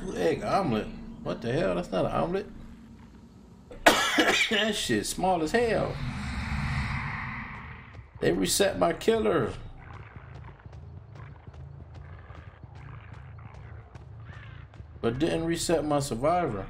2-egg omelet. What the hell? That's not an omelet. That shit small as hell. They reset my killer. But didn't reset my survivor.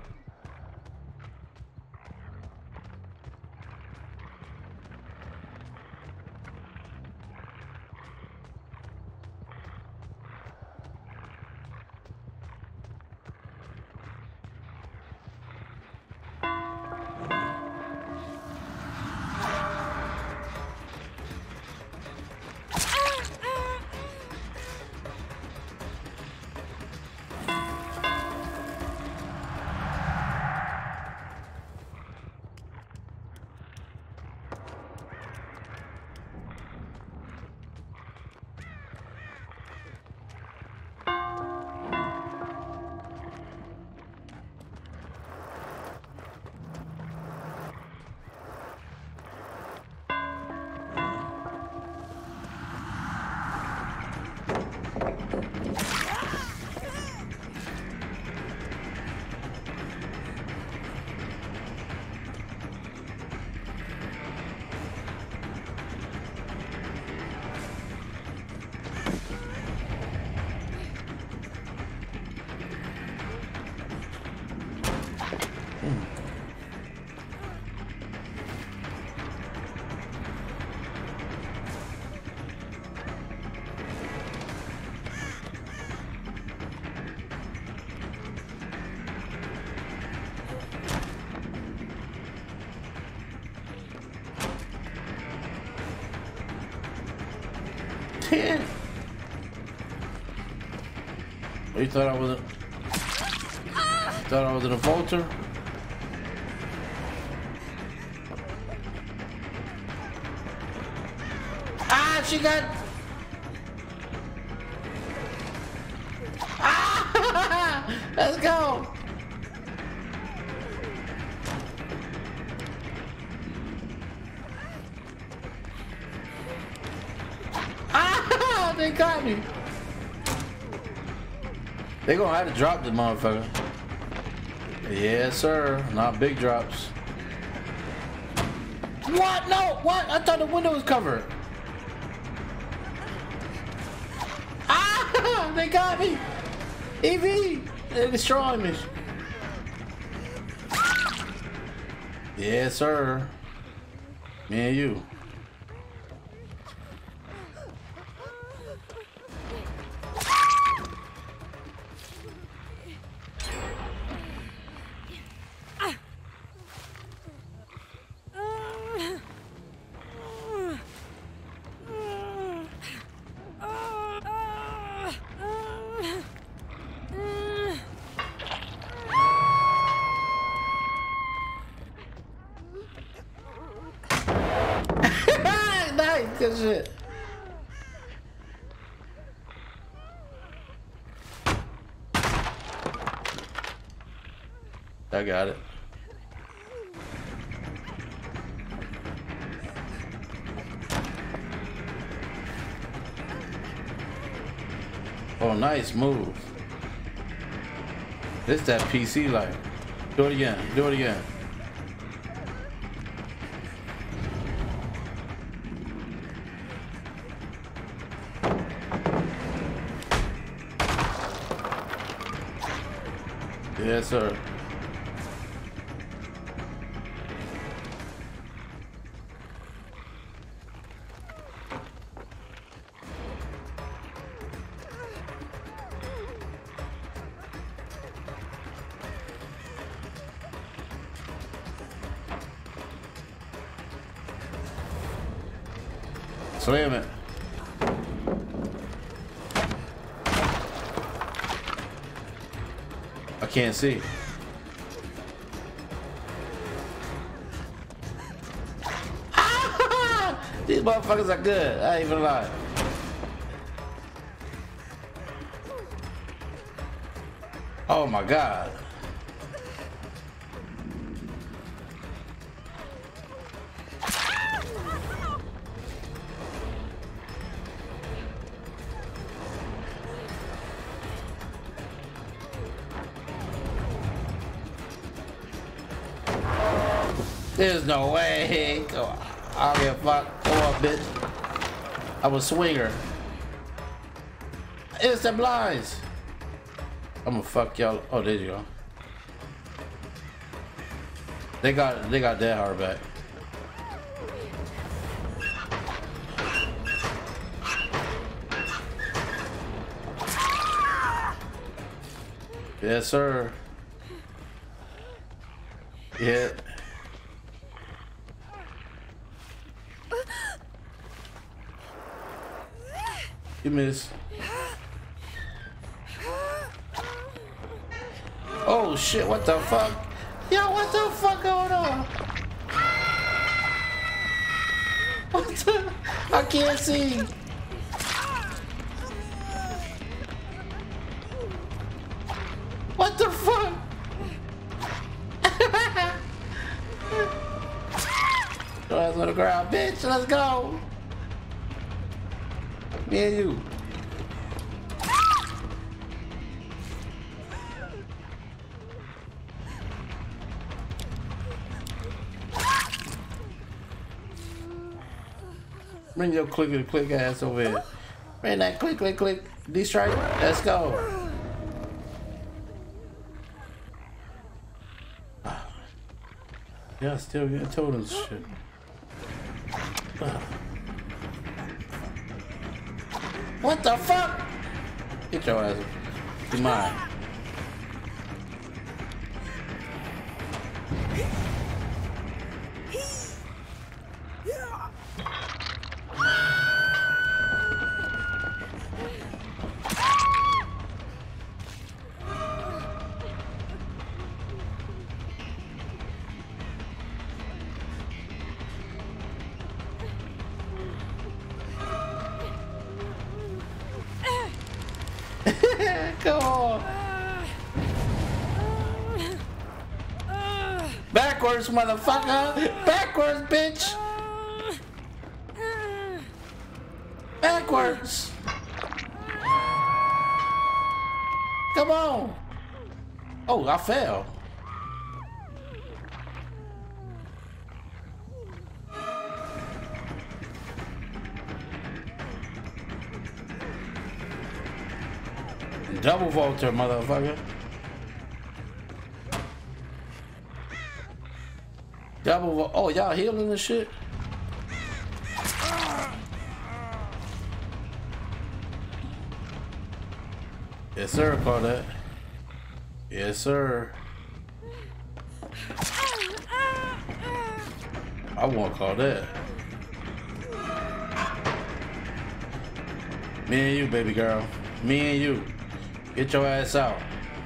Yeah. Oh, you thought I was a vulture? Ah, she got. Ah, let's go. Ah, they got me. They gonna have to drop this motherfucker. Yes, sir. Not big drops. What? No. What? I thought the window was covered. Ah! They got me. EV. They're destroying me. Yes, sir. Me and you. Good shit. I got it. Oh, nice move. This that PC like. Do it again. Do it again. Yes, sir. Slam it. I can't see. These motherfuckers are good. I ain't even lie. Oh my God. There's no way. Come on. I don't give a fuck. Come on, bitch. I'm a swinger. Instant blinds. I'm gonna fuck y'all. Oh, there you go. They got that hard back. Yes, sir. Yeah. You miss. Oh shit, what the fuck? Yo, what the fuck going on? What the? I can't see. What the fuck? Throw ass on the ground, bitch. Let's go. Me and you. Bring your click ass over here. Bring that click. D-strike. Let's go. Yeah, still getting totems shit. What the fuck? Get your ass. Be mine. Come on. Backwards, motherfucker. Backwards, bitch. Backwards. Come on. Oh, I fell. Double Volter, motherfucker. Double. Oh, y'all healing this shit? Yes, sir. Call that. Yes, sir. I won't call that. Me and you, baby girl. Me and you. Get your ass out.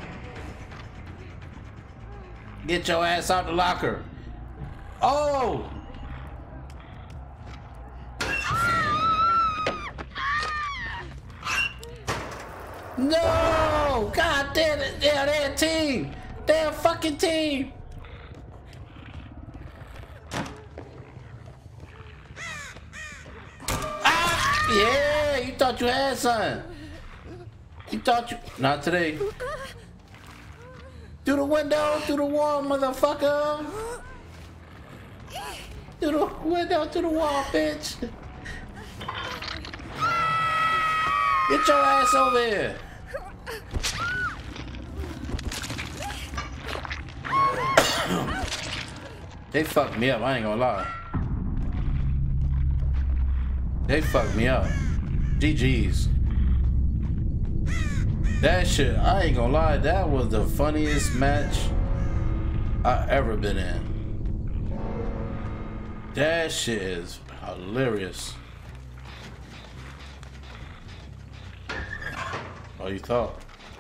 Get your ass out the locker. Oh! No! God damn it! Yeah, they're a team! They're a fucking team! Ah! Yeah! You thought you had something. You thought you... Not today. Through the window, through the wall, motherfucker! Through the window, through the wall, bitch! Get your ass over here! They fucked me up, I ain't gonna lie. They fucked me up. GG's. That shit, I ain't gonna lie, that was the funniest match I ever been in. That shit is hilarious. Oh, you thought?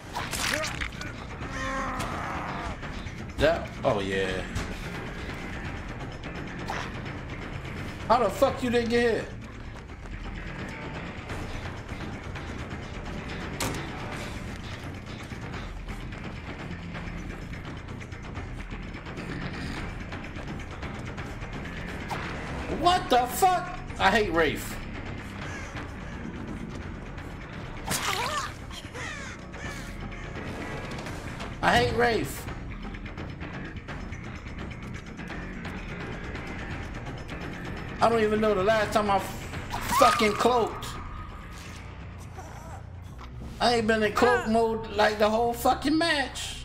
That, oh yeah. How the fuck you didn't get hit? What the fuck? I hate Rafe. I hate Rafe. I don't even know the last time I fucking cloaked. I ain't been in cloak mode like the whole fucking match.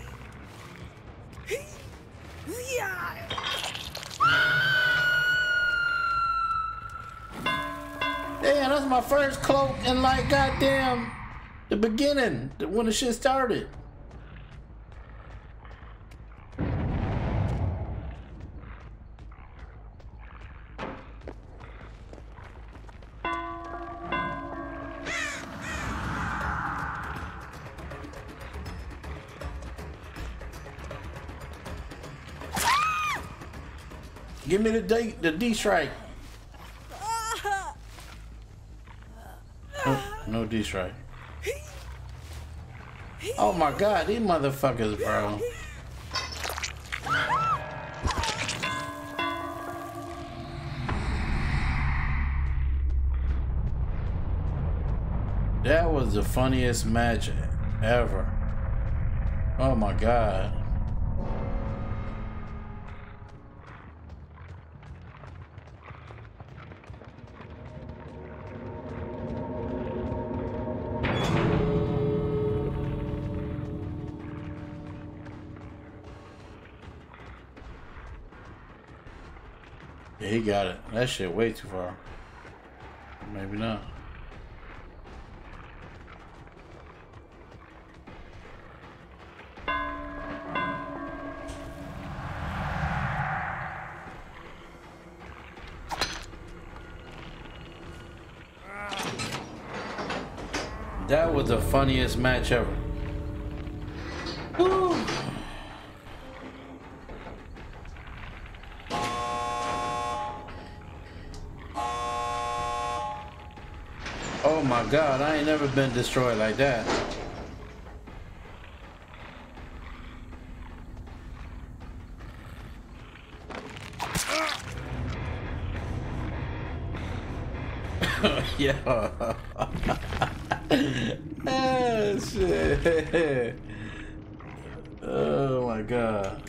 Damn, that's my first cloak in like goddamn the beginning, when the shit started. Give me the D strike. No D strike. Oh my god, these motherfuckers, bro. That was the funniest match ever. Oh my god. Yeah, he got it. That shit way too far. Maybe not. That was the funniest match ever. Woo. Oh my god, I ain't never been destroyed like that. Yeah. Ah, shit. Oh my god.